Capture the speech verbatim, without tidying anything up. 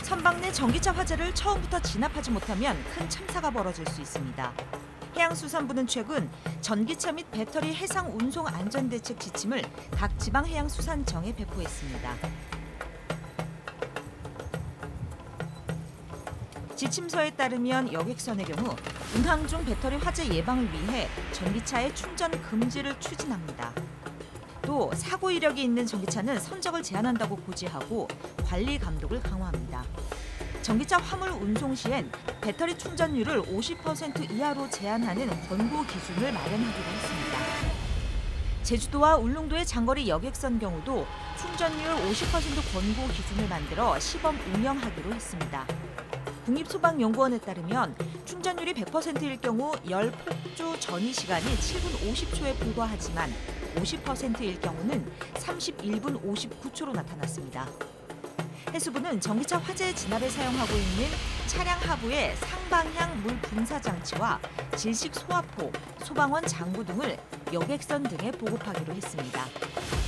선박 내 전기차 화재를 처음부터 진압하지 못하면 큰 참사가 벌어질 수 있습니다. 해양수산부는 최근 전기차 및 배터리 해상 운송 안전대책 지침을 각 지방해양수산청에 배포했습니다. 지침서에 따르면 여객선의 경우 운항 중 배터리 화재 예방을 위해 전기차의 충전 금지를 추진합니다. 또 사고 이력이 있는 전기차는 선적을 제한한다고 고지하고 관리 감독을 강화합니다. 전기차 화물 운송 시엔 배터리 충전율을 오십 퍼센트 이하로 제한하는 권고 기준을 마련하기로 했습니다. 제주도와 울릉도의 장거리 여객선 경우도 충전율 오십 퍼센트 권고 기준을 만들어 시범 운영하기로 했습니다. 국립소방연구원에 따르면 충전율이 백 퍼센트일 경우 열 폭주 전이 시간이 칠 분 오십 초에 불과하지만 오십 퍼센트일 경우는 삼십일 분 오십구 초로 나타났습니다. 해수부는 전기차 화재 진압에 사용하고 있는 차량 하부의 상방향 물 분사 장치와 질식 소화포, 소방원 장구 등을 여객선 등에 보급하기로 했습니다.